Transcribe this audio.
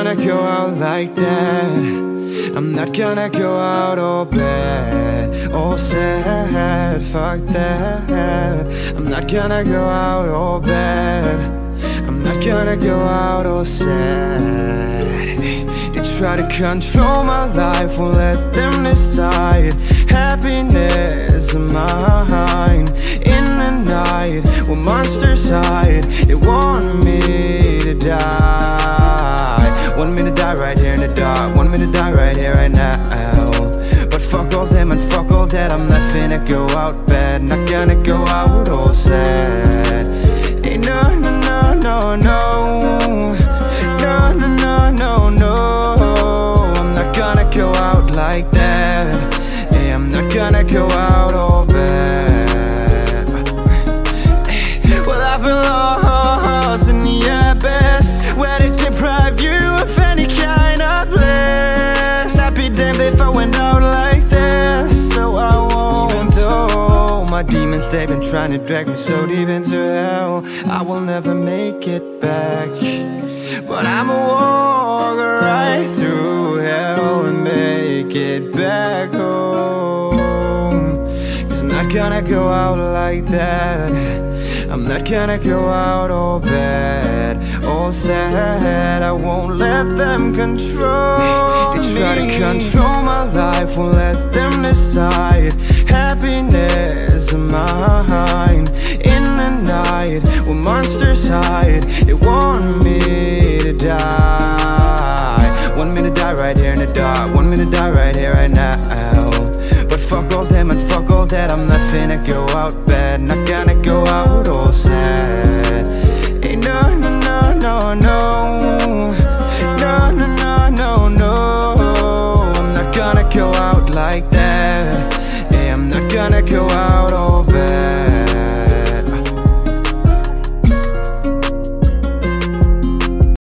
gonna go out like that. I'm not gonna go out all bad, all sad, fuck that. I'm not gonna go out all bad. I'm not gonna go out all sad. They try to control my life, won't let them decide. Happiness of mine. In the night, when monsters hide, they want me to die. Want me to die right here in the dark. Want me to die right here, right now. But fuck all them and fuck all that. I'm not finna go out bad. Not gonna go out all sad. Hey, no, no, no, no, no. No, no, no, no, no. I'm not gonna go out like that. Hey, I'm not gonna go out all bad. Well, I've been lost in the abyss, where they deprive you of any kind of bliss. I'd be damned if I went out like this. So I won't. Even though my demons, they've been trying to drag me so deep into hell, I will never make it back. But I'ma walk right through hell and make it back home. 'Cause I'm not gonna go out like that. I'm not gonna go out all bad, all sad. I won't let them control me. They try to control my life, won't let them decide. Happiness of mine. In the night, when monsters hide, they want me to die. Want me to die right here in the dark. Want me to die right here, right now. But fuck all them and fuck all that. I'm not finna go out bad. Not gonna go out all sad. Hey, no, no, no, no, no. No, no, no, no, no. I'm not gonna go out like that. Hey, I'm not gonna go out